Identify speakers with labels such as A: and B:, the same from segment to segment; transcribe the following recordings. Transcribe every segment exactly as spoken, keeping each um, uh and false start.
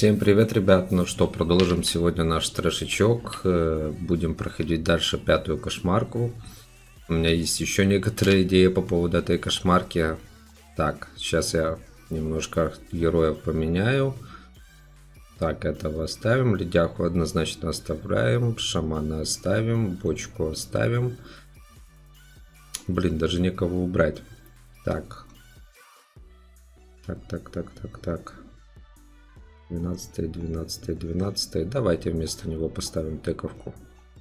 A: Всем привет, ребят! Ну что, продолжим сегодня наш трэшечок. Будем проходить дальше пятую кошмарку. У меня есть еще некоторые идеи по поводу этой кошмарки. Так, сейчас я немножко героев поменяю. Так, этого оставим. Ледяху однозначно оставляем. Шамана оставим. Бочку оставим. Блин, даже некого убрать. Так. Так, так, так, так, так. двенадцатый, двенадцатый, двенадцатый. Давайте вместо него поставим тыковку.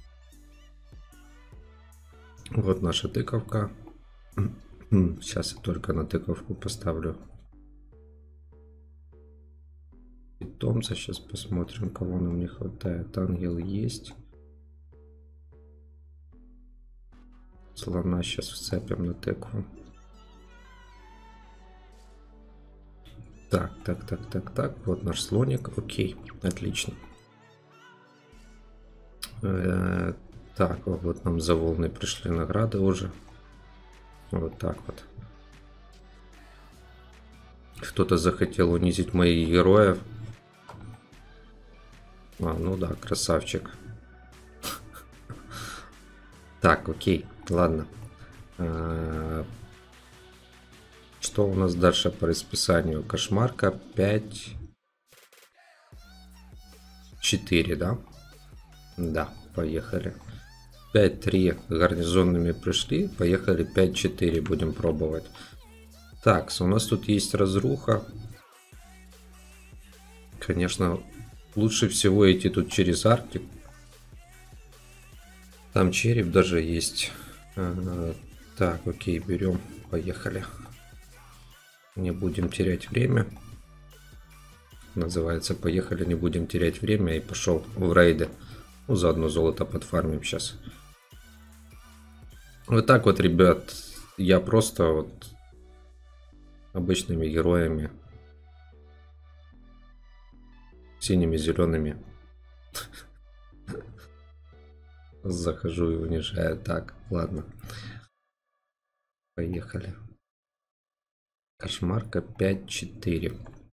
A: Вот наша тыковка. Сейчас я только на тыковку поставлю питомца. Сейчас посмотрим, кого нам не хватает. Ангел есть. Слона сейчас вцепим на тыкву. Так, так, так, так, так. Вот наш слоник. Окей, отлично. Э-э- так, вот нам за волны пришли награды уже. Вот так вот. Кто-то захотел унизить моих героев. А, ну да, красавчик. Так, окей, ладно. Что у нас дальше по расписанию? Кошмарка пять четыре, да? Да, поехали. пять три гарнизонными пришли. Поехали пять четыре будем пробовать. Так, у нас тут есть разруха. Конечно, лучше всего идти тут через Арктик. Там череп даже есть. Так, окей, берем. Поехали. Не будем терять время. Называется, поехали, не будем терять время. И пошел в рейды. Ну, заодно золото подфармим сейчас. Вот так вот, ребят. Я просто вот обычными героями. Синими, зелеными. Захожу и унижаю. Так, ладно. Поехали. Кошмарка пять четыре.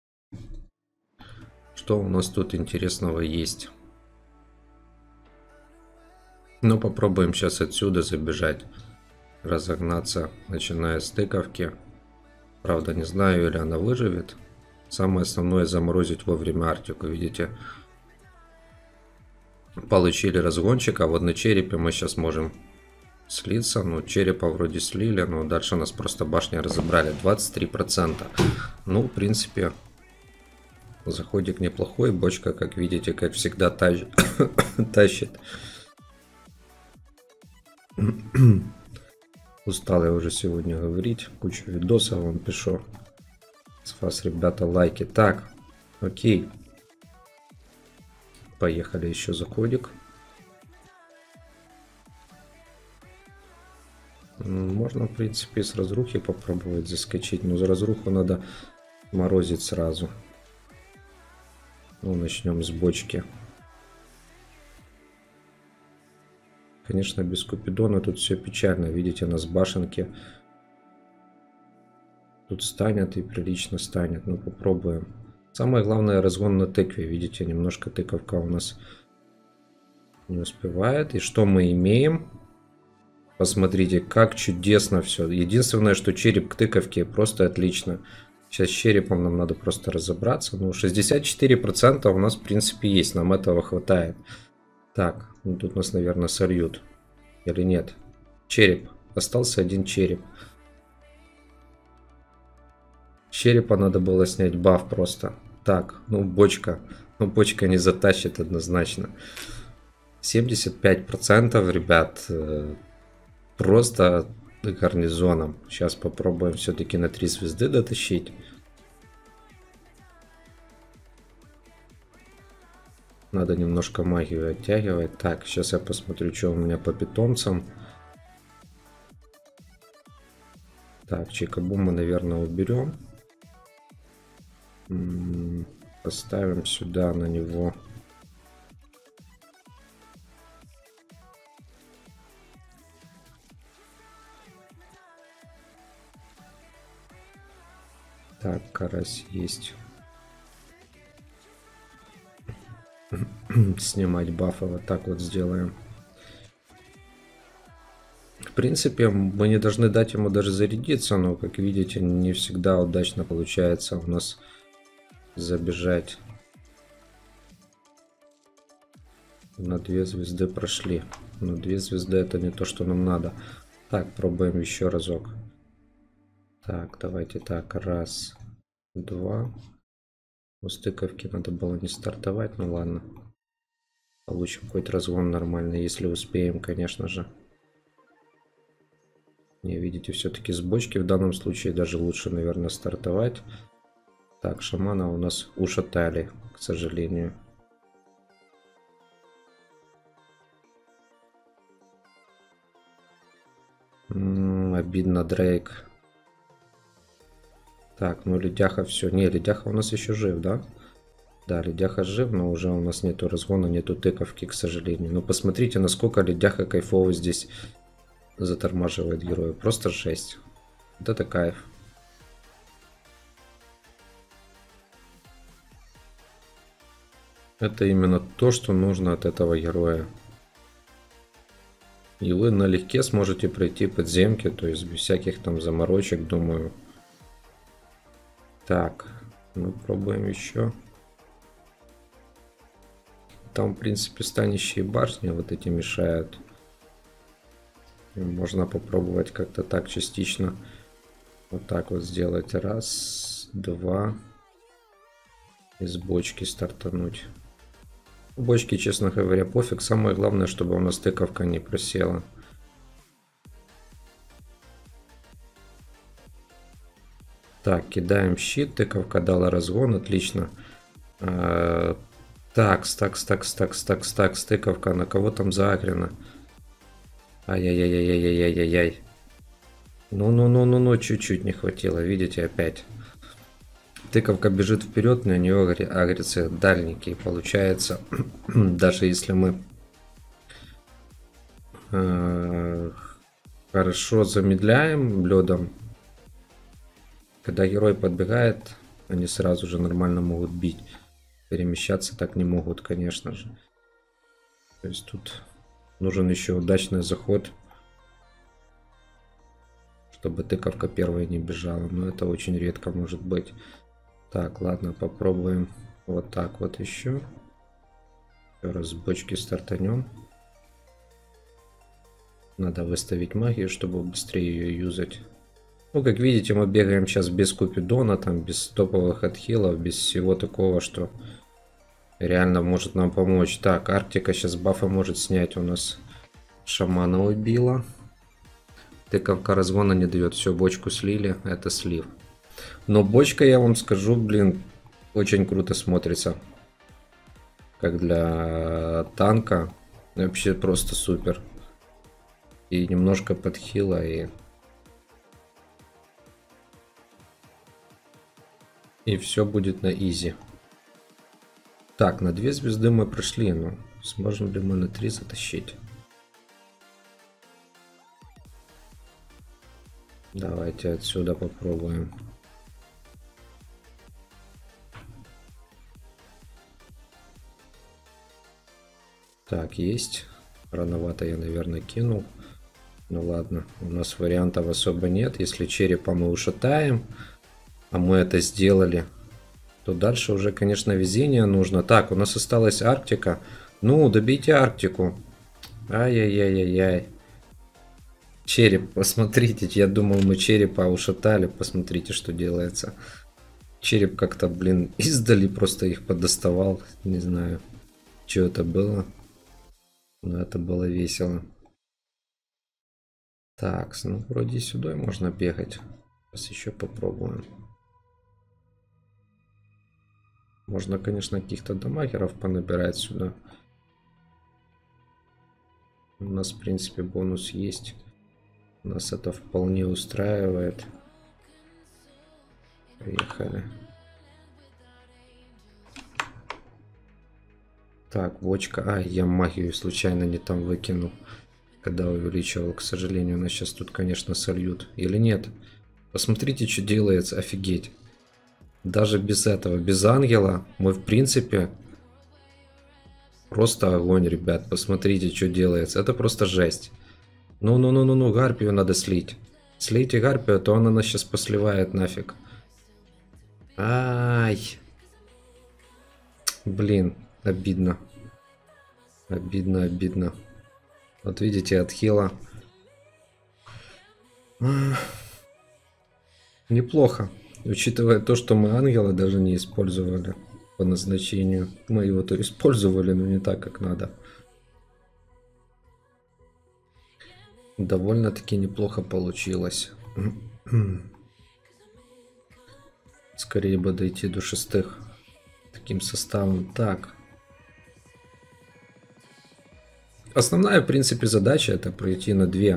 A: Что у нас тут интересного есть? Ну, попробуем сейчас отсюда забежать. Разогнаться, начиная с тыковки. Правда, не знаю, или она выживет. Самое основное заморозить во время Арктику. Видите? Получили разгончик, а вот на черепе мы сейчас можем слиться. Ну, черепа вроде слили, но дальше нас просто башня разобрали. двадцать три процента. Ну, в принципе, заходик неплохой. Бочка, как видите, как всегда тащит. Устал я уже сегодня говорить. Кучу видосов вам пишу. С вас, ребята, лайки. Так, окей. Поехали еще заходик. Можно, в принципе, с разрухи попробовать заскочить. Но за разруху надо морозить сразу. Ну, начнем с бочки. Конечно, без Купидона тут все печально. Видите, нас башенки тут станет и прилично станет. Ну, попробуем. Самое главное, разгон на тыкве. Видите, немножко тыковка у нас не успевает. И что мы имеем? Посмотрите, как чудесно все. Единственное, что череп к тыковке просто отлично. Сейчас с черепом нам надо просто разобраться. Ну, шестьдесят четыре процента у нас, в принципе, есть. Нам этого хватает. Так, ну тут нас, наверное, сольют. Или нет? Череп. Остался один череп. С черепа надо было снять баф просто. Так, ну бочка. Ну бочка не затащит однозначно. семьдесят пять процентов, ребят, просто гарнизоном. Сейчас попробуем все-таки на три звезды дотащить. Надо немножко магию оттягивать. Так, сейчас я посмотрю, что у меня по питомцам. Так, Чикабу мы, наверное, уберем. Поставим сюда на него. Так, карась есть. снимать бафы. Вот так вот сделаем. В принципе, мы не должны дать ему даже зарядиться, но, как видите, не всегда удачно получается у нас забежать. На две звезды прошли. Но две звезды это не то, что нам надо. Так, пробуем еще разок. Так, давайте так. Раз, два. У стыковки надо было не стартовать, ну ладно. Получим хоть разгон нормальный, если успеем, конечно же. Не, видите, все-таки с бочки в данном случае даже лучше, наверное, стартовать. Так, шамана у нас ушатали, к сожалению. М-м, обидно, Дрейк. Так, ну Ледяха все. Не, Ледяха у нас еще жив, да? Да, Ледяха жив, но уже у нас нету разгона, нету тыковки, к сожалению. Но посмотрите, насколько Ледяха кайфово здесь затормаживает героя. Просто жесть. Вот это кайф. Это именно то, что нужно от этого героя. И вы налегке сможете пройти подземки, то есть без всяких там заморочек, думаю. Так, ну пробуем еще. Там, в принципе, станищие башни вот эти мешают. И можно попробовать как-то так частично. Вот так вот сделать. Раз, два. Из бочки стартануть. Бочки, честно говоря, пофиг. Самое главное, чтобы у нас тыковка не просела. Так, кидаем щит. Тыковка дала разгон. Отлично. Такс, такс, такс, такс, такс, такс, тыковка. На кого там заагрена? Ай-яй-яй-яй-яй-яй-яй-яй. Ну-ну-ну-ну-ну, чуть-чуть не хватило. Видите, опять. Тыковка бежит вперед, на нее агрятся дальники. И получается, даже если мы э, хорошо замедляем ледом, когда герой подбегает, они сразу же нормально могут бить. Перемещаться так не могут, конечно же. То есть тут нужен еще удачный заход, чтобы тыковка первая не бежала. Но это очень редко может быть. Так, ладно, попробуем вот так вот еще. Еще раз с бочки стартанем. Надо выставить магию, чтобы быстрее ее юзать. Ну, как видите, мы бегаем сейчас без Купидона, там, без топовых отхилов, без всего такого, что реально может нам помочь. Так, Арктика сейчас бафы может снять. У нас шамана убила. Тыковка разгона не дает. Все, бочку слили. Это слив. Но бочка, я вам скажу, блин, очень круто смотрится. Как для танка. Вообще просто супер. И немножко подхила, и... И все будет на изи. Так, на две звезды мы прошли, но сможем ли мы на три затащить? Давайте отсюда попробуем. Так, есть. Рановато я, наверное, кинул. Ну ладно, у нас вариантов особо нет. Если черепа мы ушатаем, а мы это сделали, то дальше уже, конечно, везение нужно. Так, у нас осталась Арктика. Ну, добейте Арктику. Ай-яй-яй-яй-яй. Череп, посмотрите. Я думал, мы черепа ушатали. Посмотрите, что делается. Череп как-то, блин, издали просто их подоставал. Не знаю, что это было. Но это было весело. Так, ну вроде сюда можно бегать. Сейчас еще попробуем. Можно, конечно, каких-то дамагеров понабирать сюда. У нас, в принципе, бонус есть. Нас это вполне устраивает. Поехали. Так, бочка. А, я магию случайно не там выкинул, когда увеличивал. К сожалению, нас сейчас тут, конечно, сольют. Или нет? Посмотрите, что делается. Офигеть. Даже без этого, без ангела, мы, в принципе, Просто огонь, ребят. Посмотрите, что делается. Это просто жесть. Ну-ну-ну-ну-ну, гарпию надо слить. Слейте гарпию, а то она нас сейчас посливает нафиг. Ай. Блин, обидно. Обидно, обидно. Вот видите, отхила. Неплохо. Учитывая то, что мы ангела даже не использовали по назначению. Мы его-то использовали, но не так, как надо. Довольно-таки неплохо получилось. Скорее бы дойти до шестых таким составом. Так. Основная, в принципе, задача это пройти на две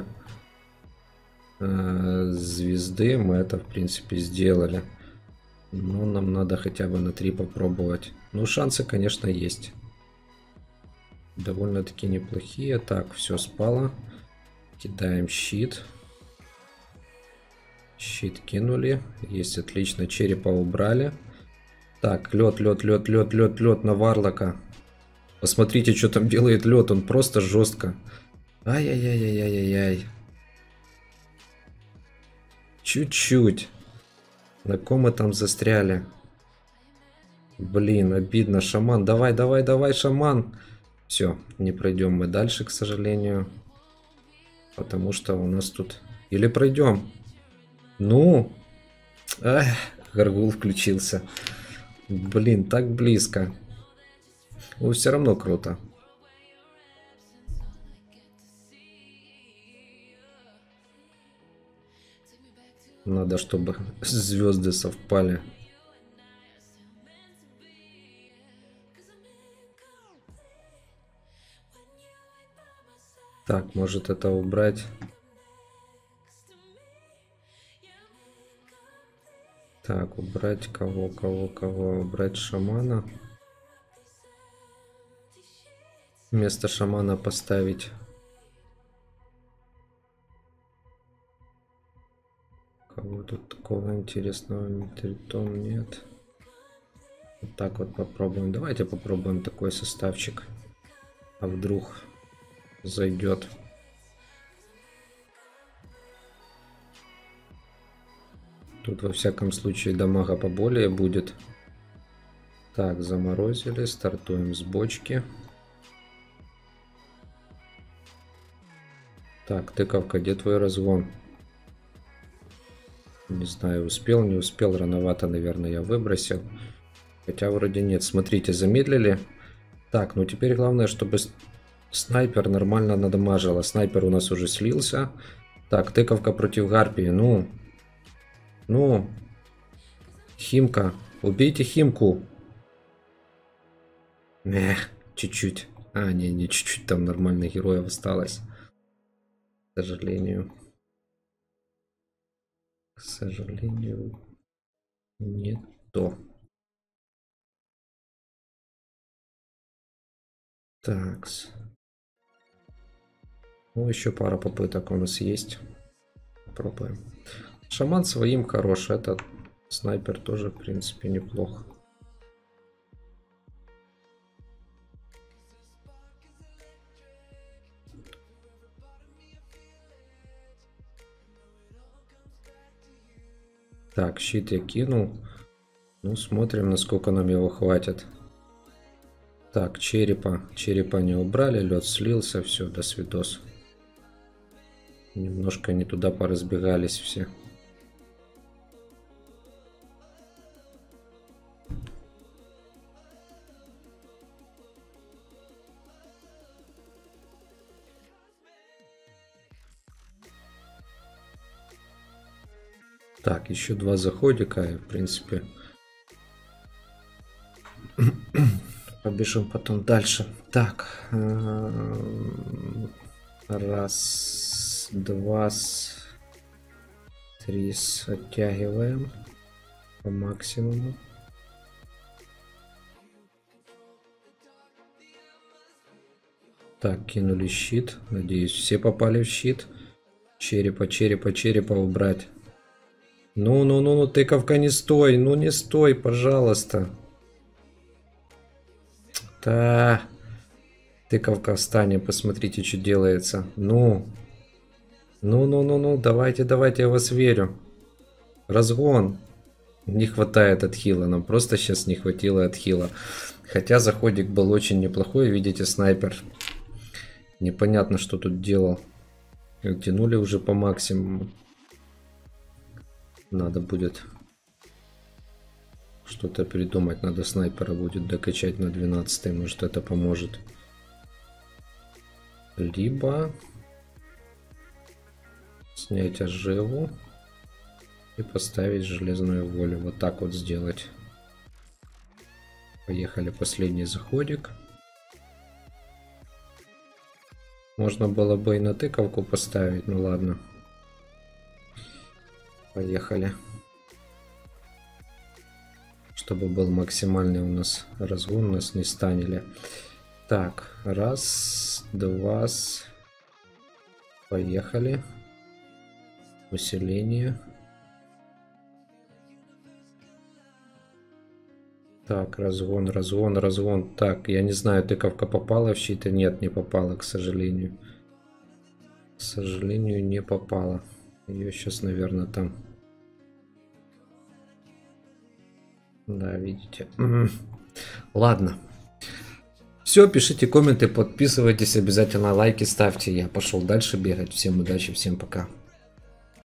A: э, звезды. Мы это, в принципе, сделали. Но нам надо хотя бы на три попробовать. Ну, шансы, конечно, есть. Довольно-таки неплохие. Так, все спало. Кидаем щит. Щит кинули. Есть, отлично. Черепа убрали. Так, лед, лед, лед, лед, лед, лед на Варлока. Посмотрите, что там делает лед. Он просто жестко. Ай-яй-яй-яй-яй-яй. Чуть-чуть. На ком мы там застряли? Блин, обидно. Шаман, давай, давай, давай, шаман. Все, не пройдем мы дальше, к сожалению. Потому что у нас тут... Или пройдем? Ну? Ах, Гаргул включился. Блин, так близко. Ну, все равно круто. Надо, чтобы звезды совпали. Так, может это убрать. Так, убрать кого, кого, кого? Убрать шамана. Вместо шамана поставить. Кого тут такого интересного? Тритон нет. Вот так вот попробуем. Давайте попробуем такой составчик. А вдруг зайдет. Тут во всяком случае дамага поболее будет. Так, заморозили. Стартуем с бочки. Так, тыковка, где твой разгон? Не знаю, успел, не успел. Рановато, наверное, я выбросил. Хотя вроде нет. Смотрите, замедлили. Так, ну теперь главное, чтобы снайпер нормально надамажил. А снайпер у нас уже слился. Так, тыковка против гарпии. Ну... Ну, Химка, убейте Химку. Эх, чуть-чуть. А, не, не чуть-чуть, там нормальных героев осталось. К сожалению. К сожалению, не то. Такс. Ну, еще пара попыток у нас есть. Попробуем. Шаман своим хорош, этот снайпер тоже, в принципе, неплохо. Так, щит я кинул. Ну, смотрим, насколько нам его хватит. Так, черепа. Черепа не убрали, лед слился, все, до свидос. Немножко не туда поразбегались все. Так, еще два заходика, и, в принципе, побежим потом дальше. Так, раз, два, три, оттягиваем по максимуму. Так, кинули щит. Надеюсь, все попали в щит. Черепа, черепа, черепа убрать. Ну, ну, ну, ну, тыковка, не стой, ну не стой, пожалуйста. Да. Тыковка в стане, посмотрите, что делается. Ну. Ну-ну-ну-ну, давайте, давайте, я вас верю. Разгон. Не хватает отхила, нам просто сейчас не хватило отхила. Хотя заходик был очень неплохой, видите, снайпер. Непонятно, что тут делал. Тянули уже по максимуму. Надо будет что-то придумать, надо снайпера будет докачать на двенадцатый, может это поможет. Либо снять оживу и поставить железную волю. Вот так вот сделать. Поехали, последний заходик. Можно было бы и на тыковку поставить, ну ладно. Поехали. Чтобы был максимальный у нас разгон, нас не станили. Так, раз, два, поехали. Усиление. Так, разгон, разгон, разгон. Так, я не знаю, тыковка попала в щит? Нет, не попала, к сожалению. К сожалению, не попала. Ее сейчас, наверное, там... Да, видите. Ладно. Все, пишите комменты, подписывайтесь, обязательно лайки ставьте. Я пошел дальше бегать. Всем удачи, всем пока.